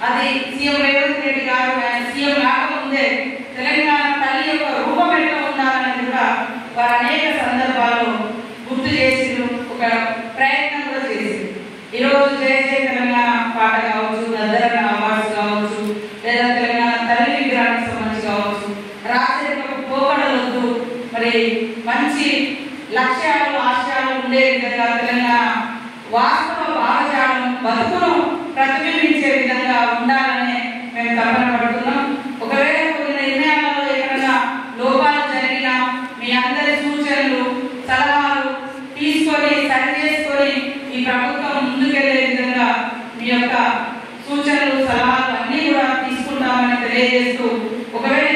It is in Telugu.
అది సీఎం రేవంత్ రెడ్డి గారు ఆయన సీఎం కాకముందే తెలంగాణ తల్లి యొక్క రూపం ఎట్లా ఉండాలని కూడా వారు అనేక సందర్భాల్లో గుర్తు చేసిండ్రు, ఒక ప్రయత్నం కూడా చేసిండ్రు. ఈరోజు చేసే తెలంగాణ పాట కావచ్చు, గద్దరన్న అవార్డ్స్ కావచ్చు, లేదా తెలంగాణ తల్లి విగ్రహానికి సంబంధించి కావచ్చు, రాజకీయ పోకడలొద్దు, మరి మంచి లక్ష్యాలు ఆశయాలు ఉండే విధంగా తెలంగాణ వాస్తవ భావజాలం బతుకును ప్రతిబింబించే విధంగా ఉండాలని మేము తపన పడుతున్నాం. ఒకవేళ కొన్ని నిర్ణయాలలో ఎక్కడైనా లోపాలు జరిగినా మీ అందరి సూచనలు సలహాలు తీసుకొని సరి చేసుకొని ఈ ప్రభుత్వం ముందుకెళ్లే విధంగా మీ యొక్క సూచనలు సలహాలు అన్నీ కూడా తీసుకుంటామని తెలియజేస్తూ, ఒకవేళ